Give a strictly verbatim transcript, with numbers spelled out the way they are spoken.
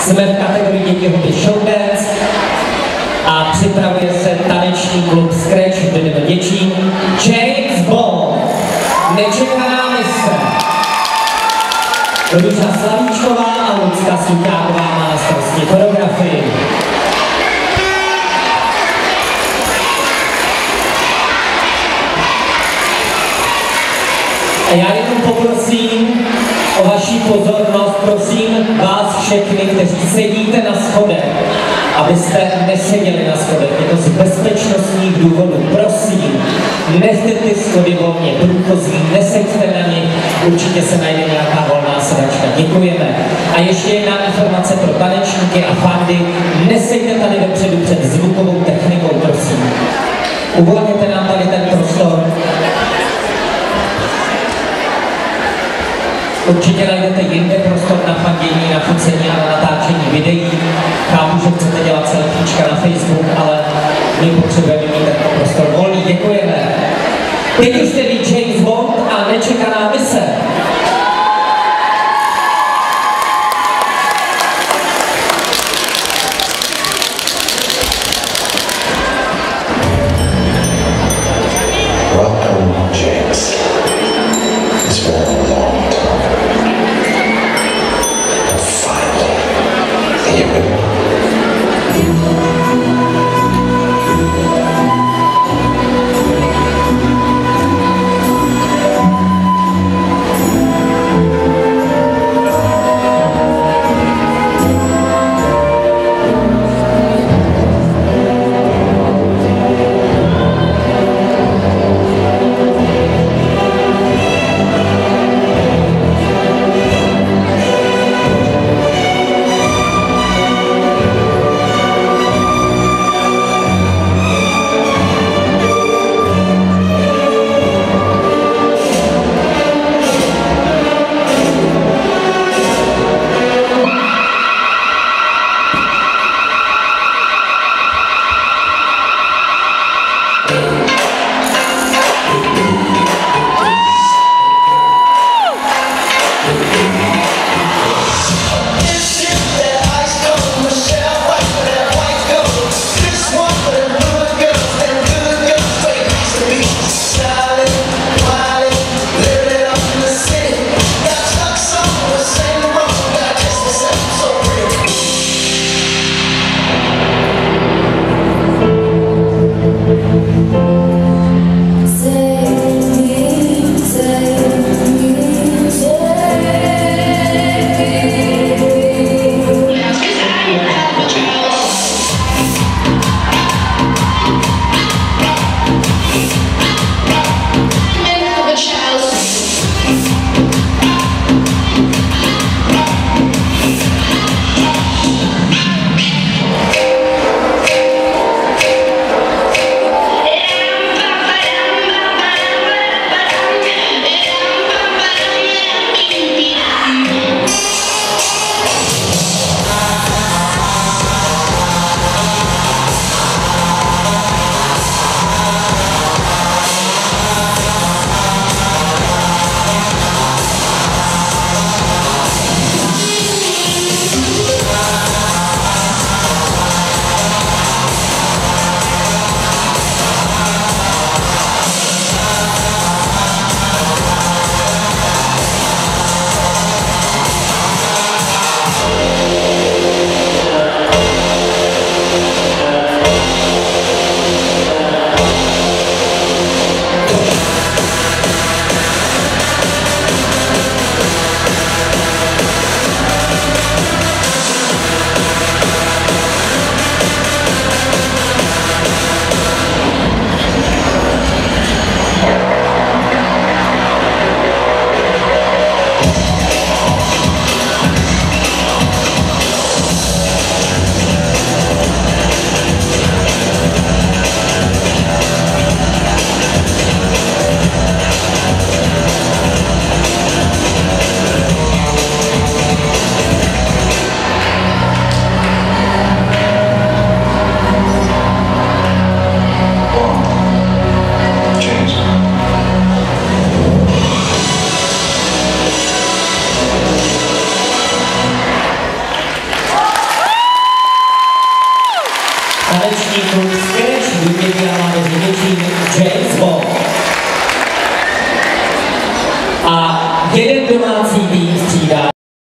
Jsme v kategorii děti hudby showdance a připravuje se taneční klub Scratch, budeme děčím. James Bond, Nečekaná mise. Růža Slavíčková a Lucka Suťáková má na starosti choreografii. A já jenom poprosím o vaši pozornost, prosím vás všechny, kteří sedíte na schodech, abyste neseděli na schodech, je to z bezpečnostních důvodů. Prosím, nechte ty schody volně průchozí, neseďte na nich, určitě se najde nějaká volná sedačka. Děkujeme. A ještě jedna informace pro tanečníky a fandy, neseďte tady dopředu před zvukovou technikou, prosím. Uvolněte nám tady ten prostor. Určitě najdete jinde prostor na fandění, na focení a na natáčení videí. Chápu, že chcete dělat selfiečka na Facebook, ale my potřebujeme mít tento prostor volný. Děkujeme. Teď už tedy James Bond a Nečekaná mise. Welcome, James. It's been a long time. But finally, here we are. A jeden domácí tým